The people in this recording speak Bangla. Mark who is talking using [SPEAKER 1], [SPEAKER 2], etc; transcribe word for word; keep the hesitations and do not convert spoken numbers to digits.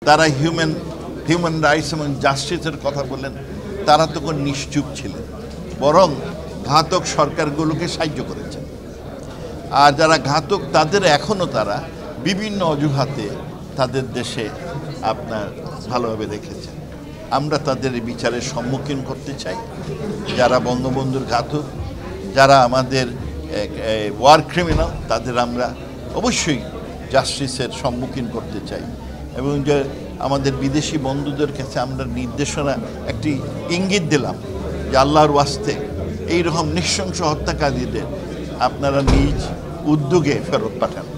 [SPEAKER 1] তারা হিউম্যান হিউম্যান রাইটস এবং জাস্টিসের কথা বলেন, তারা তখন নিশ্চুপ ছিলেন, বরং ঘাতক সরকারগুলোকে সাহায্য করেছেন। আর যারা ঘাতক তাদের এখনও তারা বিভিন্ন অজুহাতে তাদের দেশে আপনার ভালোভাবে রেখেছেন। আমরা তাদের এই বিচারের সম্মুখীন করতে চাই। যারা বঙ্গবন্ধুর ঘাতক, যারা আমাদের ওয়ার ক্রিমিনাল, তাদের আমরা অবশ্যই জাস্টিসের সম্মুখীন করতে চাই। এবং যে আমাদের বিদেশি বন্ধুদের কাছে আমরা নির্দেশনা একটি ইঙ্গিত দিলাম যে আল্লাহর ওয়াস্তে এইরকম নৃশংস হত্যাকারীদের আপনারা নিজ উদ্যোগে ফেরত পাঠান।